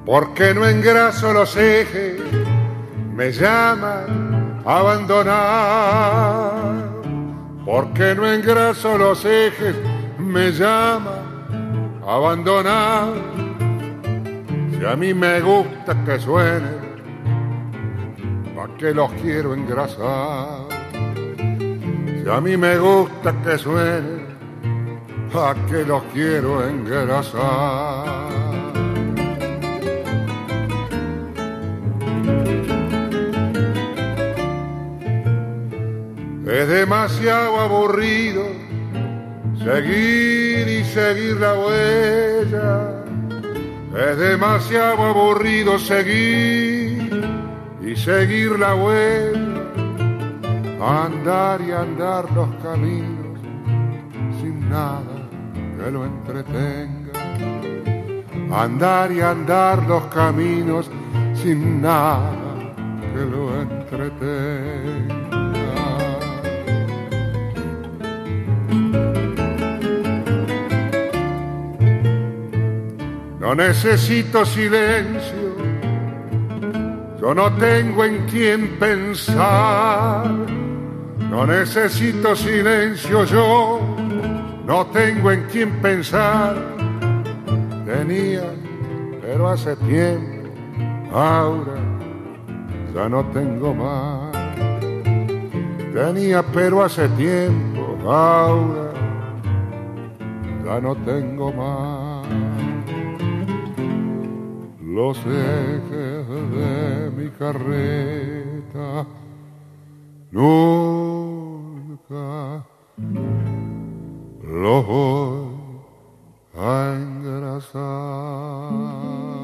porque no engraso los ejes, me llaman a abandonar. Porque no engraso los ejes, me llaman a abandonar. Si a mí me gusta que suene, ¿pa' qué los quiero engrasar? Si a mí me gusta que suene, ¿pa' qué los quiero engrasar? Es demasiado aburrido seguir y seguir la huella. Es demasiado aburrido seguir y seguir la huella. Andar y andar los caminos sin nada que lo entretenga. Andar y andar los caminos sin nada que lo entretenga. No necesito silencio, yo no tengo en quién pensar. No necesito silencio, yo no tengo en quién pensar. Tenía, pero hace tiempo, ahora ya no tengo más. Tenía, pero hace tiempo, ahora ya no tengo más. Los ejes de mi carreta nunca los voy a engrasar.